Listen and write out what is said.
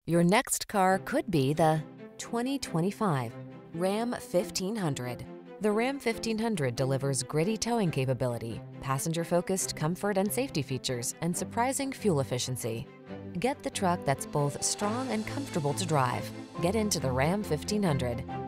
Your next car could be the 2025 Ram 1500. The Ram 1500 delivers gritty towing capability, passenger-focused comfort and safety features, and surprising fuel efficiency. Get the truck that's both strong and comfortable to drive. Get into the Ram 1500.